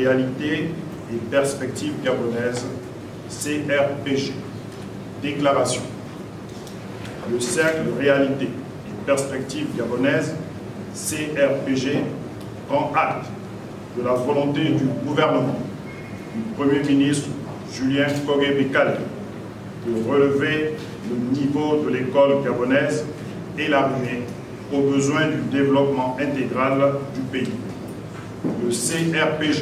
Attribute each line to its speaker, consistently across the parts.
Speaker 1: réalités et perspectives gabonaises, CRPG. Déclaration. Le Cercle Réalités et perspectives gabonaises, CRPG, prend acte de la volonté du gouvernement, du Premier ministre Julien Kogué-Bekale, de relever le niveau de l'école gabonaise et l'arrimer aux besoins du développement intégral du pays. Le CRPG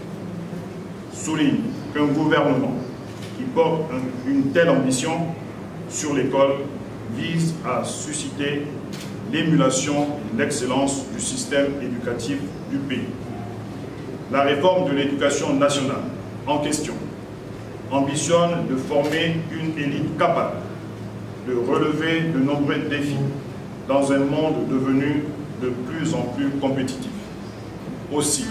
Speaker 1: souligne qu'un gouvernement qui porte une telle ambition sur l'école vise à susciter l'émulation et l'excellence du système éducatif du pays. La réforme de l'éducation nationale en question ambitionne de former une élite capable de relever de nombreux défis dans un monde devenu de plus en plus compétitif. Aussi,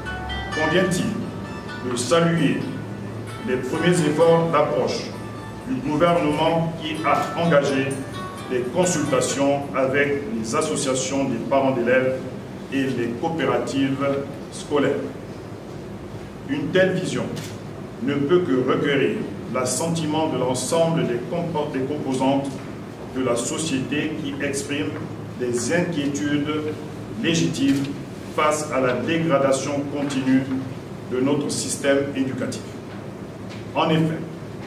Speaker 1: convient-il de saluer les premiers efforts d'approche du gouvernement qui a engagé des consultations avec les associations des parents d'élèves et les coopératives scolaires. Une telle vision ne peut que recueillir l'assentiment de l'ensemble des composantes de la société qui expriment des inquiétudes légitimes face à la dégradation continue de notre système éducatif. En effet,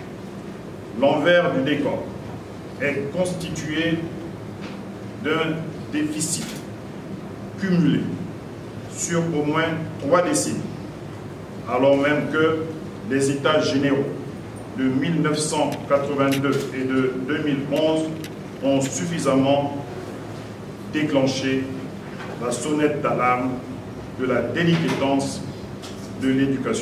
Speaker 1: l'envers du décor est constitué d'un déficit cumulé sur au moins 3 décennies, alors même que les États généraux de 1982 et de 2011 ont suffisamment déclenché la sonnette d'alarme de la délicatesse de l'éducation.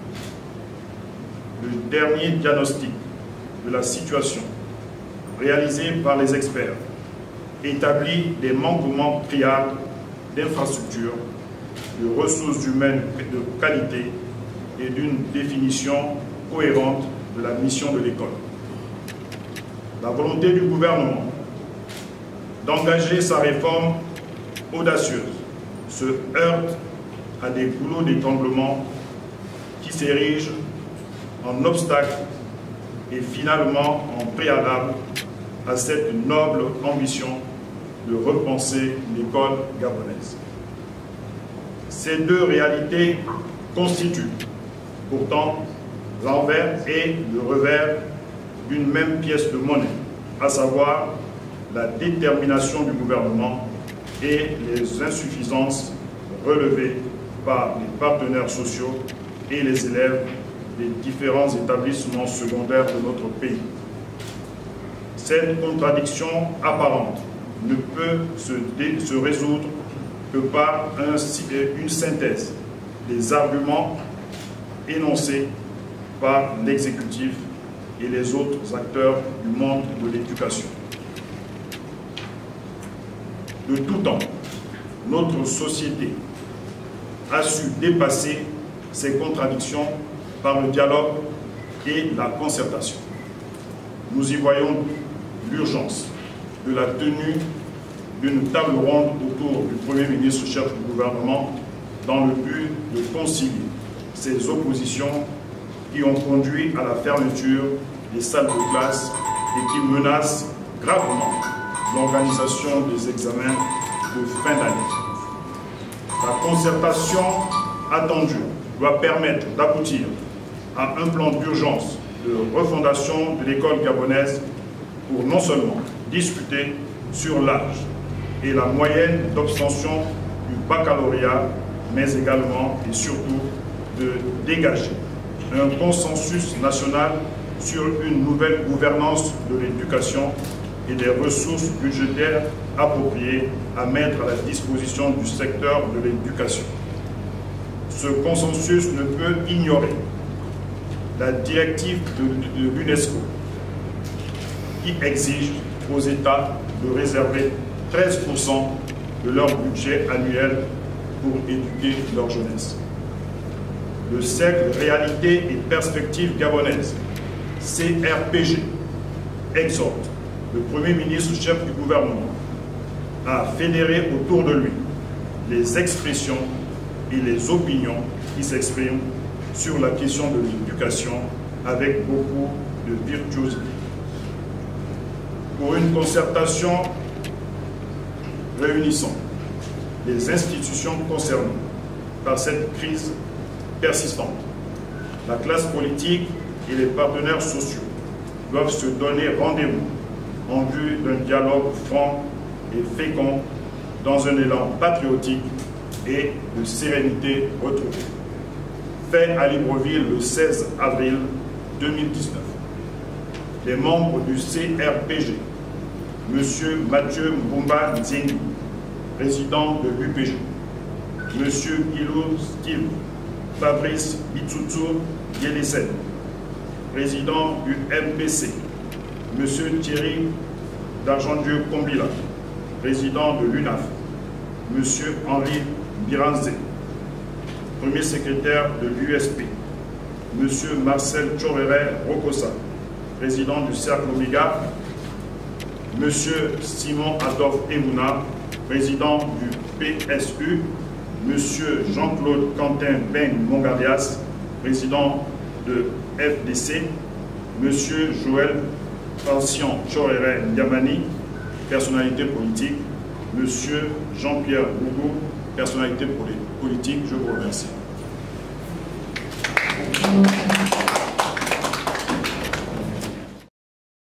Speaker 1: Le dernier diagnostic de la situation réalisé par les experts établit des manquements criards d'infrastructures, de ressources humaines de qualité et d'une définition cohérente de la mission de l'école. La volonté du gouvernement d'engager sa réforme audacieuse se heurte à des goulots d'étranglement qui s'érigent en obstacle et finalement en préalable à cette noble ambition de repenser l'école gabonaise. Ces deux réalités constituent pourtant l'envers et le revers d'une même pièce de monnaie, à savoir la détermination du gouvernement et les insuffisances relevées par les partenaires sociaux et les élèves des différents établissements secondaires de notre pays. Cette contradiction apparente ne peut se résoudre que par une synthèse des arguments énoncés par l'exécutif et les autres acteurs du monde de l'éducation. De tout temps, notre société a su dépasser ces contradictions par le dialogue et la concertation. Nous y voyons l'urgence de la tenue d'une table ronde autour du Premier ministre chef du gouvernement dans le but de concilier ces oppositions qui ont conduit à la fermeture des salles de classe et qui menacent gravement l'organisation des examens de fin d'année. La concertation attendue doit permettre d'aboutir à un plan d'urgence de refondation de l'école gabonaise pour non seulement discuter sur l'âge et la moyenne d'obtention du baccalauréat, mais également et surtout de dégager un consensus national sur une nouvelle gouvernance de l'éducation et des ressources budgétaires appropriées à mettre à la disposition du secteur de l'éducation. Ce consensus ne peut ignorer la directive de l'UNESCO qui exige aux États de réserver 13% de leur budget annuel pour éduquer leur jeunesse. Le Cercle Réalité et Perspectives Gabonaises, CRPG, exhorte le Premier ministre chef du gouvernement à fédérer autour de lui les expressions et les opinions qui s'exprime sur la question de l'éducation avec beaucoup de virtuosité. Pour une concertation réunissant les institutions concernées par cette crise persistante, la classe politique et les partenaires sociaux doivent se donner rendez-vous en vue d'un dialogue franc et fécond dans un élan patriotique et de sérénité retrouvée. Fait à Libreville le 16 avril 2019. Les membres du CRPG, M. Mathieu Mbumba Nzengi, président de l'UPG, M. Guilou Steve, Fabrice Bitsoutsou Yelesen, président du MPC, M. Thierry Dargendieu Kombila, président de l'UNAF, M. Henri Biranzé, premier secrétaire de l'USP, M. Marcel Tchorere Rokossa, président du Cercle Omega, M. Simon Adolphe Emouna, président du PSU, M. Jean-Claude Quentin Beng Mongarias, président de FDC, M. Joël Francian Tchorere Ndiamani, personnalité politique, M. Jean-Pierre Bougou, personnalité politique. Je vous remercie.